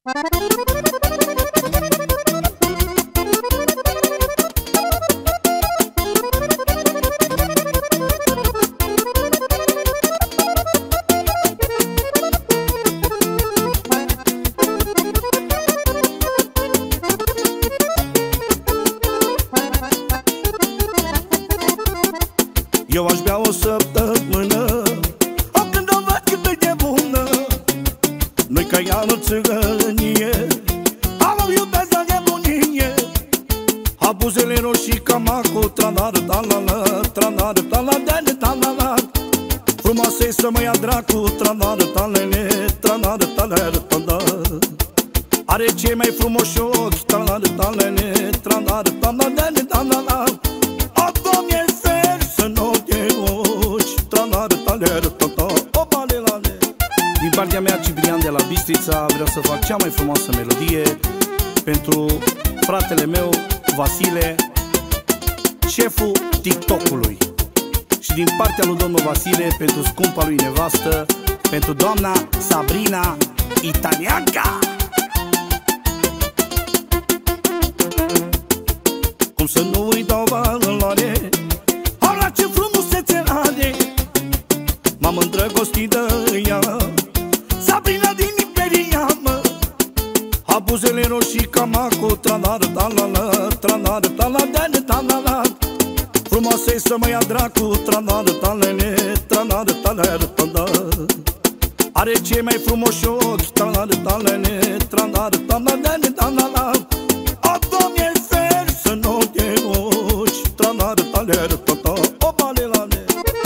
Eu aș bea o săptămână, o când o văd cât de bună. Nu-i că ea în țigănie, am iubesc la nebunie. Abuzele roșii camacu, tranară, talala, tranară, taladene, talala. Frumoasă-i să mă ia dracu, tranară, talele, tranară, taleră, talala. Are cei mai frumoși ochi, tranară, talele, tranară, taladene, talala. Din partea mea, Ciprian de la Bistrița, vreau să fac cea mai frumoasă melodie pentru fratele meu, Vasile, șeful TikTok-ului. Și din partea lui domnul Vasile, pentru scumpa lui nevastă, pentru doamna Sabrina Italianca. Cum să nu îi dau valoare, ora ce frumusețe are. M-am îndrăgostit de ea, Sabrina din Iberia, mă. Abuzele roșii camacu, tranară, talala, tranară, taladene, talala. Frumoasă-i să mă ia dracu, tranară, talele, tranară, taleră, talala. Are cei mai frumoși ochi, tranară, talele, tranară, taladene, talala. O, Doamne, fer să nu te ochi, tranară, taleră, talala. O, balelane.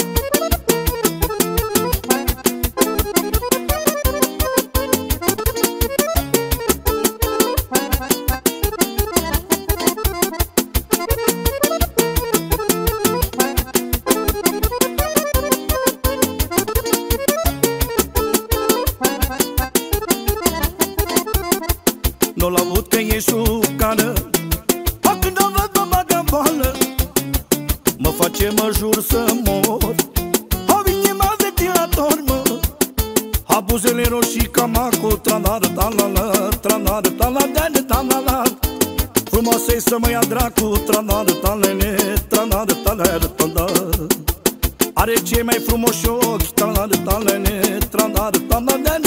Nu-l aud că e șucană, o când o văd mă bagă boală. Mă face, mă jur să mor, o inima ventilator, mă. Abuzele roșii camacu, tranară, talala, tranară, taladene, talala. Frumoasă-i să mă ia dracu, tranară, talele, tranară, taleră, talala. Are cei mai frumoși ochi, tranară, talele, tranară, taladene.